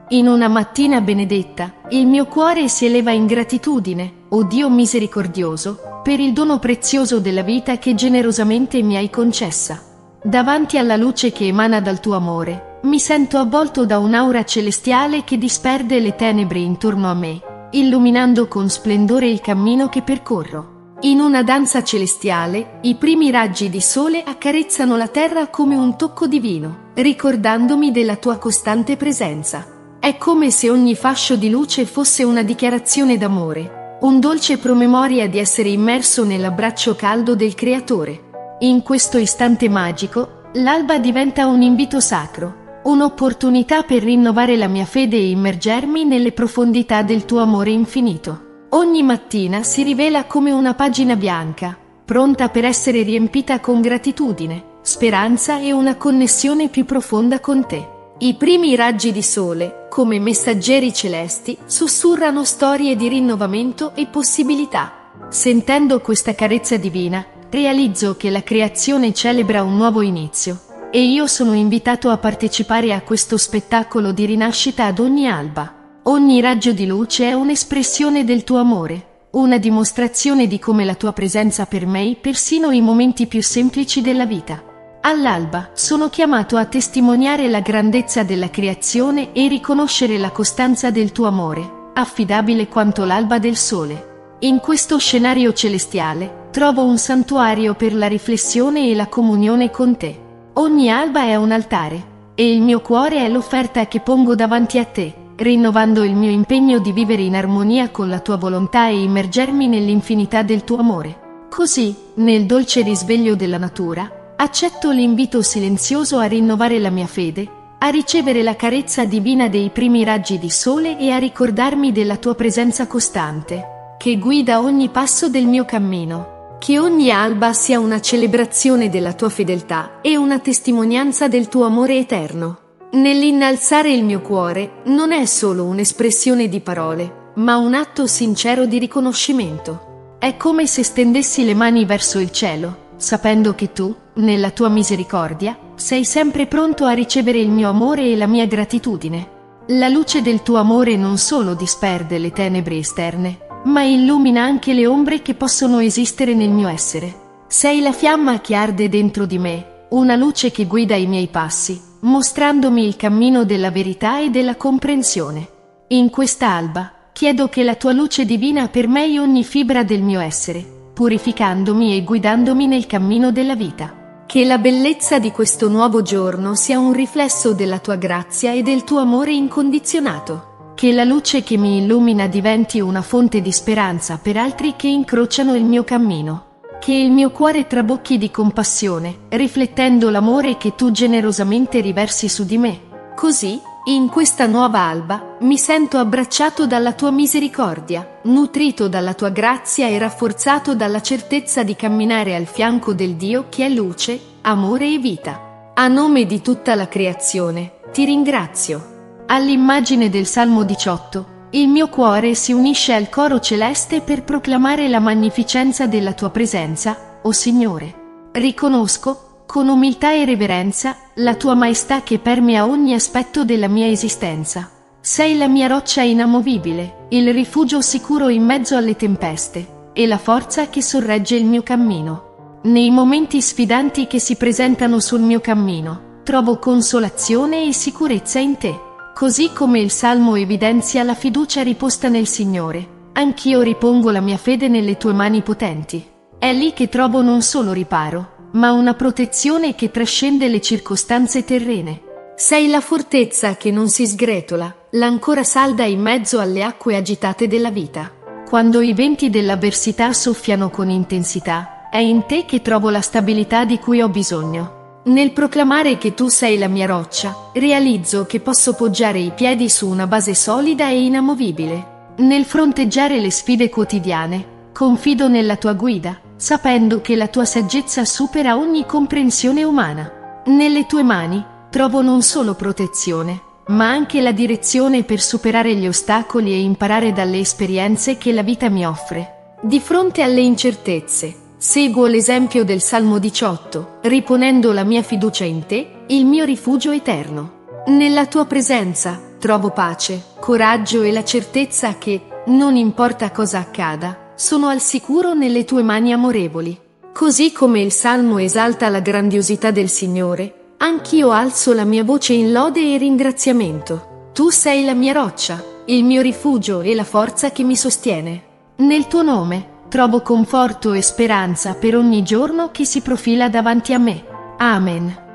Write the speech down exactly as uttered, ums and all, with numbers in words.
In una mattina benedetta, il mio cuore si eleva in gratitudine, o Dio misericordioso, per il dono prezioso della vita che generosamente mi hai concessa. Davanti alla luce che emana dal tuo amore, mi sento avvolto da un'aura celestiale che disperde le tenebre intorno a me, illuminando con splendore il cammino che percorro. In una danza celestiale, i primi raggi di sole accarezzano la terra come un tocco divino, ricordandomi della tua costante presenza. È come se ogni fascio di luce fosse una dichiarazione d'amore, un dolce promemoria di essere immerso nell'abbraccio caldo del Creatore. In questo istante magico, l'alba diventa un invito sacro, un'opportunità per rinnovare la mia fede e immergermi nelle profondità del tuo amore infinito. Ogni mattina si rivela come una pagina bianca, pronta per essere riempita con gratitudine, speranza e una connessione più profonda con te. I primi raggi di sole, come messaggeri celesti, sussurrano storie di rinnovamento e possibilità. Sentendo questa carezza divina, realizzo che la creazione celebra un nuovo inizio, e io sono invitato a partecipare a questo spettacolo di rinascita ad ogni alba. Ogni raggio di luce è un'espressione del tuo amore, una dimostrazione di come la tua presenza permei persino i momenti più semplici della vita. All'alba sono chiamato a testimoniare la grandezza della creazione e riconoscere la costanza del tuo amore, affidabile quanto l'alba del sole. In questo scenario celestiale trovo un santuario per la riflessione e la comunione con te. Ogni alba è un altare, e il mio cuore è l'offerta che pongo davanti a te, rinnovando il mio impegno di vivere in armonia con la tua volontà e immergermi nell'infinità del tuo amore. Così, nel dolce risveglio della natura, accetto l'invito silenzioso a rinnovare la mia fede, a ricevere la carezza divina dei primi raggi di sole e a ricordarmi della tua presenza costante, che guida ogni passo del mio cammino. Che ogni alba sia una celebrazione della tua fedeltà e una testimonianza del tuo amore eterno. Nell'innalzare il mio cuore non è solo un'espressione di parole, ma un atto sincero di riconoscimento. È come se stendessi le mani verso il cielo, sapendo che tu, nella tua misericordia, sei sempre pronto a ricevere il mio amore e la mia gratitudine. La luce del tuo amore non solo disperde le tenebre esterne, ma illumina anche le ombre che possono esistere nel mio essere. Sei la fiamma che arde dentro di me, una luce che guida i miei passi, mostrandomi il cammino della verità e della comprensione. In questa alba, chiedo che la tua luce divina permei ogni fibra del mio essere, purificandomi e guidandomi nel cammino della vita. Che la bellezza di questo nuovo giorno sia un riflesso della tua grazia e del tuo amore incondizionato. Che la luce che mi illumina diventi una fonte di speranza per altri che incrociano il mio cammino. Che il mio cuore trabocchi di compassione, riflettendo l'amore che tu generosamente riversi su di me. Così, in questa nuova alba, mi sento abbracciato dalla tua misericordia, nutrito dalla tua grazia e rafforzato dalla certezza di camminare al fianco del Dio che è luce, amore e vita. A nome di tutta la creazione, ti ringrazio. All'immagine del Salmo diciotto, il mio cuore si unisce al coro celeste per proclamare la magnificenza della tua presenza, o Signore. Riconosco, con umiltà e reverenza, la tua maestà che permea ogni aspetto della mia esistenza. Sei la mia roccia inamovibile, il rifugio sicuro in mezzo alle tempeste, e la forza che sorregge il mio cammino. Nei momenti sfidanti che si presentano sul mio cammino, trovo consolazione e sicurezza in te. Così come il Salmo evidenzia la fiducia riposta nel Signore, anch'io ripongo la mia fede nelle tue mani potenti. È lì che trovo non solo riparo, ma una protezione che trascende le circostanze terrene. Sei la fortezza che non si sgretola, l'ancora salda in mezzo alle acque agitate della vita. Quando i venti dell'avversità soffiano con intensità, è in te che trovo la stabilità di cui ho bisogno. Nel proclamare che tu sei la mia roccia, realizzo che posso poggiare i piedi su una base solida e inamovibile. Nel fronteggiare le sfide quotidiane, confido nella tua guida, sapendo che la tua saggezza supera ogni comprensione umana. Nelle tue mani trovo non solo protezione, ma anche la direzione per superare gli ostacoli e imparare dalle esperienze che la vita mi offre. Di fronte alle incertezze, seguo l'esempio del Salmo diciotto, riponendo la mia fiducia in te, il mio rifugio eterno. Nella tua presenza trovo pace, coraggio e la certezza che, non importa cosa accada, sono al sicuro nelle tue mani amorevoli. Così come il Salmo esalta la grandiosità del Signore, anch'io alzo la mia voce in lode e ringraziamento. Tu sei la mia roccia, il mio rifugio e la forza che mi sostiene. Nel tuo nome trovo conforto e speranza per ogni giorno che si profila davanti a me. Amen.